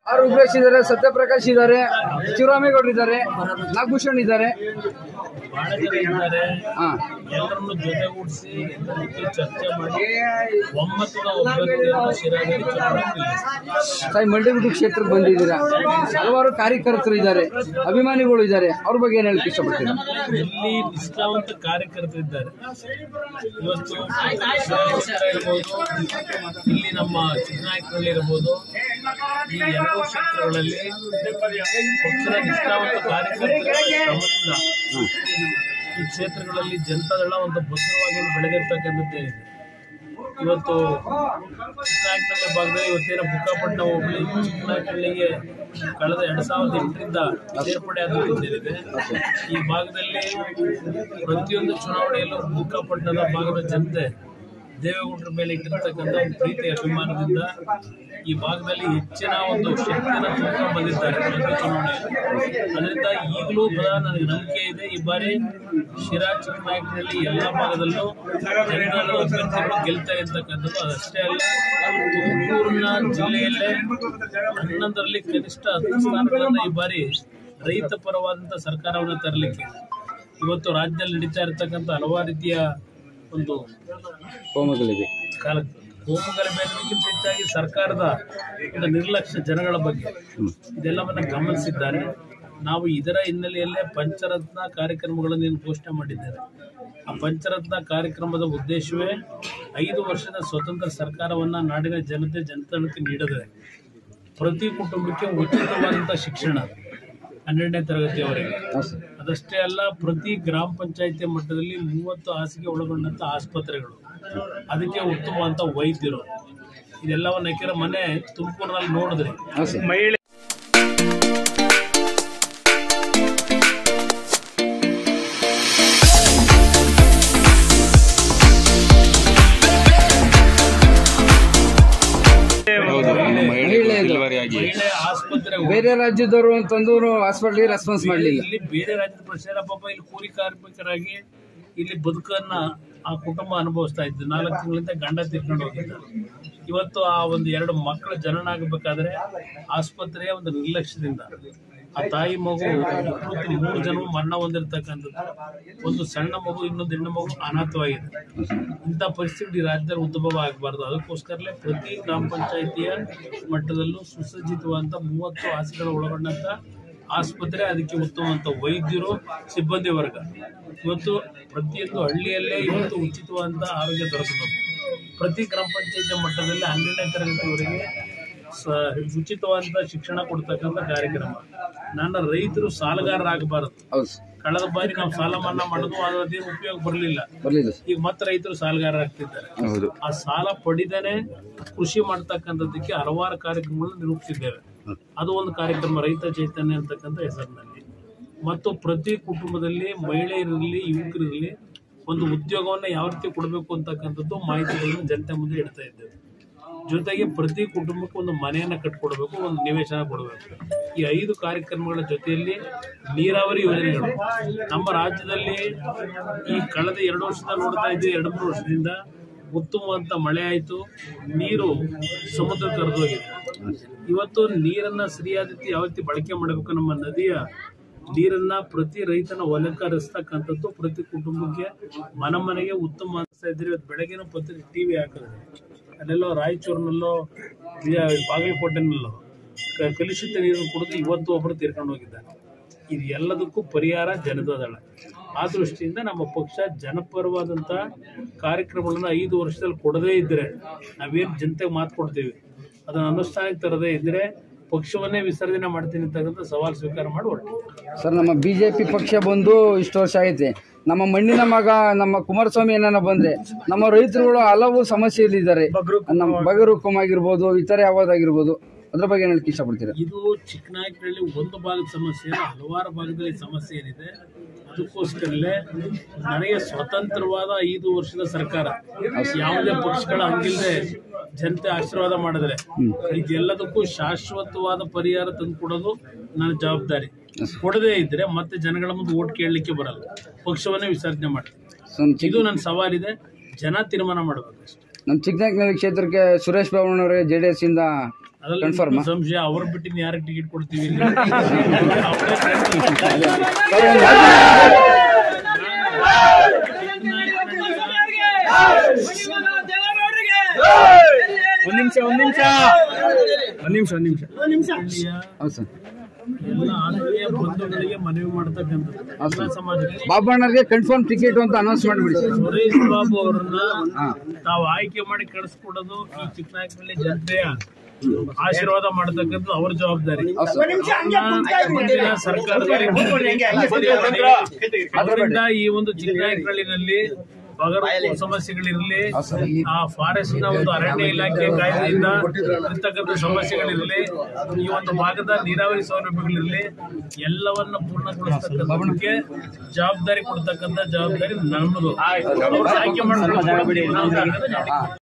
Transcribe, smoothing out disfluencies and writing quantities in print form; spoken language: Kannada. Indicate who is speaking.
Speaker 1: ಆರ್ ಉಗ್ರೇಶ್ ಇದ್ದಾರೆ, ಸತ್ಯಪ್ರಕಾಶ್ ಇದ್ದಾರೆ, ಶಿವರಾಮೇಗೌಡರು ಇದ್ದಾರೆ, ನಾಗಭೂಷಣ್ ಇದ್ದಾರೆ.
Speaker 2: ಬಹಳ ಜನ ಇದ್ದಾರೆ. ಎಲ್ಲರನ್ನು ಜೊತೆಗೂಡಿಸಿ ಚರ್ಚೆ ಮಾಡಿ ಒಮ್ಮತದ
Speaker 1: ಸಾಯಿ ಮಲ್ಟಿಗುಡಿ ಕ್ಷೇತ್ರಕ್ಕೆ ಬಂದಿದ್ದೀರಾ. ಹಲವಾರು ಕಾರ್ಯಕರ್ತರು ಇದ್ದಾರೆ, ಅಭಿಮಾನಿಗಳು ಇದ್ದಾರೆ. ಅವ್ರ ಬಗ್ಗೆ ಏನ್ ಹೇಳಕ್ ಇಷ್ಟಪಡ್ತೀರಾ?
Speaker 2: ಇಲ್ಲಿ ನಿಷ್ಠಾವಂತ ಕಾರ್ಯಕರ್ತರು ಇದ್ದಾರೆ. ಇವತ್ತು ಇರ್ಬೋದು, ಇಲ್ಲಿ ನಮ್ಮ ಚಿಕ್ಕನಾಯಕನಹಳ್ಳಿ ಇರ್ಬೋದು, ಈ ಎರಡು ಕ್ಷೇತ್ರಗಳಲ್ಲಿ ಪಕ್ಷದ ನಿಷ್ಠಾವಂತ ಕಾರ್ಯಕರ್ತರ ಶ್ರಮದಿಂದ ಈ ಕ್ಷೇತ್ರಗಳಲ್ಲಿ ಜನತಾದಳ ಒಂದು ಭದ್ರವಾಗಿ ಬೆಳೆದಿರ್ತಕ್ಕಂಥದ್ದೇನಿದೆ. ಇವತ್ತು ಚಿಕ್ಕನಾಯಕನಹಳ್ಳಿ ಭಾಗದಲ್ಲಿ ಇವತ್ತೇನ ಬುಕ್ಕಾಪಟ್ಟಣ ಹೋಬಳಿ ಚಿಕ್ಕನಾಯಕನಹಳ್ಳಿಗೆ ಕಳೆದ 2008ರಿಂದ ಸೇರ್ಪಡೆ ಆಗುತ್ತಿದೆ. ಈ ಭಾಗದಲ್ಲಿ ಪ್ರತಿಯೊಂದು ಚುನಾವಣೆಯಲ್ಲೂ ಬುಕ್ಕಾಪಟ್ಟಣದ ಭಾಗದ ಜನತೆ ದೇವೇಗೌಡರ ಮೇಲೆ ಇಟ್ಟಿರ್ತಕ್ಕಂಥ ಒಂದು ಪ್ರೀತಿ ಅಭಿಮಾನದಿಂದ ಈ ಭಾಗದಲ್ಲಿ ಹೆಚ್ಚಿನ ಒಂದು ಶಕ್ತಿಯನ್ನು ತುಂಬಿಕೊಂಡು ಬಂದಿದ್ದಾರೆ ಪ್ರತಿ ಚುನಾವಣೆಯಲ್ಲಿ. ಅದರಿಂದ ಈಗಲೂ ನನಗೆ ನಂಬಿಕೆ ಇದೆ, ಈ ಬಾರಿ ಶಿರಾ ಚಿಕ್ಕನಾಯಕನಹಳ್ಳಿ ಎಲ್ಲ ಭಾಗದಲ್ಲೂ ಜನತಾದಳದ ಅಭ್ಯರ್ಥಿಗಳು ಗೆಲ್ತಾ ಇರ್ತಕ್ಕಂಥದ್ದು. ಅದಷ್ಟೇ ಅಲ್ಲ, ತುಮಕೂರಿನ ಜಿಲ್ಲೆಯಲ್ಲೇ 11ರಲ್ಲಿ ಕನಿಷ್ಠ 10 ಸ್ಥಾನಗಳನ್ನು ಈ ಬಾರಿ ರೈತ ಪರವಾದಂಥ ಸರ್ಕಾರವನ್ನು ತರಲಿಕ್ಕೆ ಇವತ್ತು ರಾಜ್ಯದಲ್ಲಿ ನಡೀತಾ ಇರತಕ್ಕಂಥ ಹಲವಾರು ರೀತಿಯ ಒಂದು
Speaker 1: ಕೋಮುಗಲಭೆ
Speaker 2: ಅನ್ನೋದಕ್ಕಿಂತ ಹೆಚ್ಚಾಗಿ ಸರ್ಕಾರದ ಒಂದು ನಿರ್ಲಕ್ಷ್ಯ ಜನಗಳ ಬಗ್ಗೆ ಇದೆಲ್ಲವನ್ನ ಗಮನಿಸಿದ್ದಾರೆ. ನಾವು ಇದರ ಹಿನ್ನೆಲೆಯಲ್ಲೇ ಪಂಚರತ್ನ ಕಾರ್ಯಕ್ರಮಗಳನ್ನು ಘೋಷಣೆ ಮಾಡಿದ್ದೇವೆ. ಆ ಪಂಚರತ್ನ ಕಾರ್ಯಕ್ರಮದ ಉದ್ದೇಶವೇ 5 ವರ್ಷದ ಸ್ವತಂತ್ರ ಸರ್ಕಾರವನ್ನು ನಾಡಿನ ಜನತಾದಳಕ್ಕೆ ನೀಡಿದರೆ ಪ್ರತಿ ಕುಟುಂಬಕ್ಕೆ ಉಚಿತವಾದಂಥ ಶಿಕ್ಷಣ 12ನೇ ತರಗತಿಯವರೆಗೆ. ಅದಷ್ಟೇ ಅಲ್ಲ, ಪ್ರತಿ ಗ್ರಾಮ ಪಂಚಾಯಿತಿ ಮಟ್ಟದಲ್ಲಿ 30 ಹಾಸಿಗೆ ಒಳಗೊಂಡಂಥ ಆಸ್ಪತ್ರೆಗಳು, ಅದಕ್ಕೆ ಉತ್ತಮವಾದಂಥ ವೈದ್ಯರು, ಇದೆಲ್ಲವನ್ನ ಯಾಕೆಂದ್ರೆ ಮನೆ ತುಮಕೂರಿನಲ್ಲಿ ನೋಡಿದ್ರೆ ಮಹಿಳೆ ಆಸ್ಪತ್ರೆ
Speaker 1: ಬೇರೆ ರಾಜ್ಯದವರು ಅಂತಂದ್ರು ಹಾಸ್ಪಿಟಲ್ ರೆಸ್ಪಾನ್ಸ್ ಮಾಡಲಿಲ್ಲ.
Speaker 2: ಇಲ್ಲಿ ಬೇರೆ ರಾಜ್ಯದ ಪ್ರಶ್ನೆ ಪಾಪ ಇಲ್ಲಿ ಕೂಲಿ ಕಾರ್ಮಿಕರಾಗಿ ಇಲ್ಲಿ ಬದುಕನ್ನ ಆ ಕುಟುಂಬ ಅನುಭವಿಸ್ತಾ ಇದ್ದು 4 ತಿಂಗಳಿಂದ ಗಂಡ ತೀರ್ಕೊಂಡು ಹೋಗಿದ್ದ. ಇವತ್ತು ಆ ಒಂದು 2 ಮಕ್ಕಳ ಜನನ ಆಗಬೇಕಾದ್ರೆ ಆಸ್ಪತ್ರೆಯ ಒಂದು ನಿರ್ಲಕ್ಷ್ಯದಿಂದ ಆ ತಾಯಿ ಮಗು 3 ಜನ ಮರಣ ಹೊಂದಿರತಕ್ಕಂಥದ್ದು, ಒಂದು ಸಣ್ಣ ಮಗು, ಇನ್ನೊಂದು ಹೆಣ್ಣು ಮಗು ಅನಾಥವಾಗಿದೆ. ಇಂಥ ಪರಿಸ್ಥಿತಿ ರಾಜ್ಯದಲ್ಲಿ ಉದ್ಭವ ಆಗಬಾರ್ದು. ಅದಕ್ಕೋಸ್ಕರಲೇ ಪ್ರತಿ ಗ್ರಾಮ ಪಂಚಾಯಿತಿಯ ಮಟ್ಟದಲ್ಲೂ ಸುಸಜ್ಜಿತವಾದಂಥ 30 ಹಾಸಿಗೆಗಳ ಒಳಗೊಂಡಂಥ ಆಸ್ಪತ್ರೆ, ಅದಕ್ಕೆ ಉತ್ತಮವಾದಂಥ ವೈದ್ಯರು, ಸಿಬ್ಬಂದಿ ವರ್ಗ. ಇವತ್ತು ಪ್ರತಿಯೊಂದು ಹಳ್ಳಿಯಲ್ಲೇ ಇವತ್ತು ಉಚಿತವಾದಂಥ ಆರೋಗ್ಯ ದೊರಕಬೇಕು. ಪ್ರತಿ ಗ್ರಾಮ ಪಂಚಾಯಿತಿ ಮಟ್ಟದಲ್ಲಿ 12ನೇ ತರಗತಿವರೆಗೆ ಉಚಿತವಾದಂಥ ಶಿಕ್ಷಣ ಕೊಡ್ತಕ್ಕಂಥ ಕಾರ್ಯಕ್ರಮ. ನನ್ನ ರೈತರು ಸಾಲಗಾರರಾಗಬಾರದು. ಕಳೆದ ಬಾರಿ ನಾವು ಸಾಲ ಮನ್ನಾ ಮಾಡೋದು ಅದೇನು ಉಪಯೋಗ ಬರಲಿಲ್ಲ. ಈಗ ಮತ್ತೆ ರೈತರು ಸಾಲಗಾರರಾಗ್ತಿದ್ದಾರೆ. ಆ ಸಾಲ ಪಡಿದೇನೆ ಕೃಷಿ ಮಾಡ್ತಕ್ಕಂಥದ್ದಕ್ಕೆ ಹಲವಾರು ಕಾರ್ಯಕ್ರಮಗಳನ್ನು ನಿರೂಪಿಸಿದ್ದೇವೆ. ಅದು ಒಂದು ಕಾರ್ಯಕ್ರಮ, ರೈತ ಚೈತನ್ಯ ಅಂತಕ್ಕಂಥ ಹೆಸರಿನಲ್ಲಿ. ಮತ್ತು ಪ್ರತಿ ಕುಟುಂಬದಲ್ಲಿ ಮಹಿಳೆಯರಿರಲಿ, ಯುವಕರಿರಲಿ ಒಂದು ಉದ್ಯೋಗವನ್ನು ಯಾವ ರೀತಿ ಕೊಡಬೇಕು ಅಂತಕ್ಕಂಥದ್ದು ಮಾಹಿತಿಗಳನ್ನು ಜನತೆ ಮುಂದೆ ಇಡ್ತಾ ಇದ್ದೇವೆ. ಜೊತೆಗೆ ಪ್ರತಿ ಕುಟುಂಬಕ್ಕೆ ಒಂದು ಮನೆಯನ್ನು ಕಟ್ಕೊಡ್ಬೇಕು, ಒಂದು ನಿವೇಶನ ಕೊಡಬೇಕು. ಈ 5 ಕಾರ್ಯಕ್ರಮಗಳ ಜೊತೆಯಲ್ಲಿ ನೀರಾವರಿ ಯೋಜನೆಗಳು ನಮ್ಮ ರಾಜ್ಯದಲ್ಲಿ ಈ ಕಳೆದ 2 ವರ್ಷದ ನೋಡ್ತಾ ಇದ್ದೀವಿ. 2-3 ವರ್ಷದಿಂದ ಉತ್ತಮವಾದಂಥ ಮಳೆ ಆಯಿತು, ನೀರು ಸಮುದ್ರಕ್ಕೆ ಹರಿದೋಗಿದೆ. ಇವತ್ತು ನೀರನ್ನ ಸರಿಯಾದ ರೀತಿ ಯಾವ ರೀತಿ ಬಳಕೆ ಮಾಡಬೇಕು, ನಮ್ಮ ನದಿಯ ನೀರನ್ನ ಪ್ರತಿ ರೈತನ ಹೊಲಕ್ಕೆ ಹರಿಸ್ತಕ್ಕಂಥದ್ದು, ಪ್ರತಿ ಕುಟುಂಬಕ್ಕೆ ಮನೆಗೆ ಉತ್ತಮ ಅನಿಸ್ತಾ ಇದ್ರೆ. ಇವತ್ತು ಬೆಳಗ್ಗೆನೂ ಪತ್ರಿಕೆ TV ಹಾಕಿದ್ರೆ ಅಲ್ಲೆಲ್ಲೋ ರಾಯಚೂರಿನಲ್ಲೋ ಬಾಗಲಕೋಟೆನಲ್ಲೋ ಕಲುಷಿತ ನೀರನ್ನು ಕುಡಿದು ಇವತ್ತು ಒಬ್ಬರು ತೀರ್ಕೊಂಡು ಹೋಗಿದ್ದಾರೆ. ಇದು ಎಲ್ಲದಕ್ಕೂ ಪರಿಹಾರ ಜನತಾದಳ. ಆ ದೃಷ್ಟಿಯಿಂದ ನಮ್ಮ ಪಕ್ಷ ಜನಪರವಾದಂಥ ಕಾರ್ಯಕ್ರಮಗಳನ್ನು 5 ವರ್ಷದಲ್ಲಿ ಕೊಡದೇ ಇದ್ದರೆ, ನಾವೇನು ಜನತೆಗೆ ಮಾತು ಕೊಡ್ತೀವಿ ಅದನ್ನು ಅನುಷ್ಠಾನಕ್ಕೆ ತರದೇ ಇದ್ದರೆ ಪಕ್ಷವನ್ನೇ ವಿಸರ್ಜನೆ ಮಾಡ್ತೀನಿ ಅಂತಕ್ಕಂಥ ಸವಾಲು ಸ್ವೀಕಾರ ಮಾಡಿ ಹೊರಟಿದೆ.
Speaker 1: ಸರ್, ನಮ್ಮ BJP ಪಕ್ಷ ಬಂದು ಇಷ್ಟು ವರ್ಷ ಆಗೈತೆ. ನಮ್ಮ ಮಣ್ಣಿನ ಮಗ ನಮ್ಮ ಕುಮಾರಸ್ವಾಮಿ ಏನಾನ ಬಂದ್ರೆ ನಮ್ಮ ರೈತರುಗಳು ಹಲವು ಸಮಸ್ಯೆಯಲ್ಲಿದ್ದಾರೆ. ನಮ್ಮ ಬಗರುಕುಮ್ ಆಗಿರ್ಬೋದು, ಇತರೆ ಯಾವುದಾಗಿರ್ಬೋದು, ಅದ್ರ ಬಗ್ಗೆ ಹೇಳಕ್ಕೆ ಇಷ್ಟಪಡ್ತೀರಾ?
Speaker 2: ಇದು ಚಿಕ್ಕನಾಯಕನಹಳ್ಳಿ ಒಂದು ಭಾಗದ ಸಮಸ್ಯೆ, ಹಲವಾರು ಭಾಗದಲ್ಲಿ ಸಮಸ್ಯೆ ಏನಿದೆ. ಅದಕ್ಕೋಸ್ಕರಲೇ ನನಗೆ ಸ್ವತಂತ್ರವಾದ 5 ವರ್ಷದ ಸರ್ಕಾರ, ಯಾವುದೇ ಪಕ್ಷಗಳ ಹಂಗಿಲ್ಲದೆ ಜನತೆ ಆಶೀರ್ವಾದ ಮಾಡಿದ್ರೆ ಇದೆಲ್ಲದಕ್ಕೂ ಶಾಶ್ವತವಾದ ಪರಿಹಾರ ತಂದುಕೊಡೋದು ನನ್ನ ಜವಾಬ್ದಾರಿ. ಕೊಡದೇ ಇದ್ರೆ ಮತ್ತೆ ಜನಗಳ ಮುಂದೆ ಓಟ್ ಕೇಳಲಿಕ್ಕೆ ಬರಲ್ಲ, ಪಕ್ಷವನ್ನೇ ವಿಸರ್ಜನೆ ಮಾಡ್ತೀನಿ. ಇದು ನನ್ನ ಸವಾಲಿದೆ, ಜನ ತೀರ್ಮಾನ ಮಾಡಬೇಕು ಅಷ್ಟೇ.
Speaker 1: ನಮ್ಮ ಚಿಕ್ಕನಾಯಕನಹಳ್ಳಿ ಕ್ಷೇತ್ರಕ್ಕೆ ಸುರೇಶ್ ಬಾಬು ಅವರೇ JDS ಇಂದ ಕನ್ಫರ್ಮ್
Speaker 2: ಸಂಶಯ ಅವ್ರ ಬಿಟ್ಟಿನ ಯಾರಿಗೆ ಟಿಕೆಟ್ ಕೊಡ್ತೀವಿ ಎಲ್ಲ ಆತ್ಮೀಯ ಬಂಧುಗಳಿಗೆ ಮನವಿ ಮಾಡ್ತಕ್ಕಂಥದ್ದು ಸಮಾಜಕ್ಕೆ
Speaker 1: ಬಾಬಣ್ಣರಿಗೆ ಕನ್ಫರ್ಮ್ ಟಿಕೆಟ್ ಅಂತ ಅನೌನ್ಸ್ ಮಾಡಿಬಿಡಿ.
Speaker 2: ಸುರೇಶ್ ಬಾಬು ಅವರನ್ನ ತಾವು ಆಯ್ಕೆ ಮಾಡಿ ಕಳಿಸ್ಕೊಡೋದು ಈ ಚಿಕ್ಕನಾಯಕನಹಳ್ಳಿ ಜನತೆಯ ಆಶೀರ್ವಾದ ಮಾಡತಕ್ಕಂಥದ್ದು ಅವ್ರ ಜವಾಬ್ದಾರಿ. ಅದರಿಂದ ಈ ಒಂದು ಚಿಕ್ಕನಾಯಕನಹಳ್ಳಿನಲ್ಲಿ ಬಗರು ಸಮಸ್ಯೆಗಳಿರಲಿ, ಆ ಫಾರೆಸ್ಟ್ ನ ಒಂದು ಅರಣ್ಯ ಇಲಾಖೆ ಕಾಯ್ದೆಯಿಂದ ಇರ್ತಕ್ಕಂಥ ಸಮಸ್ಯೆಗಳಿರಲಿ, ಈ ಒಂದು ಭಾಗದ ನೀರಾವರಿ ಸೌಲಭ್ಯಗಳಿರಲಿ, ಎಲ್ಲವನ್ನ ಪೂರ್ಣಗೊಳಿಸತಕ್ಕಂಥಕ್ಕೆ ಜವಾಬ್ದಾರಿ ಕೊಡ್ತಕ್ಕಂಥ ಜವಾಬ್ದಾರಿ ನಮ್ಮದು. ಆಯ್ಕೆ ಮಾಡ್ಕೊಂಡು